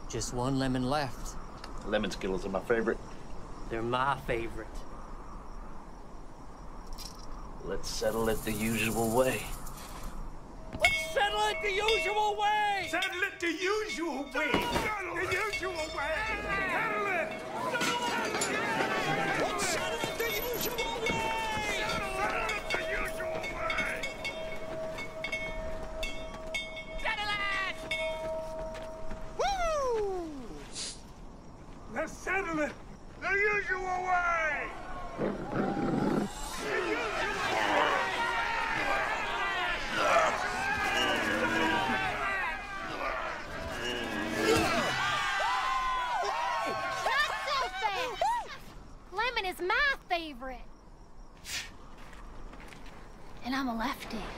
Just one lemon left. Lemon Skittles are my favorite. They're my favorite. Let's settle it the usual way. Let's settle it the usual way! Settle it the usual way! The usual way! Settle it! Let's settle it the usual way! Settle it the usual way! Settle it! Woo! Let's settle it the usual way! Lemon is my favorite. And I'm a lefty.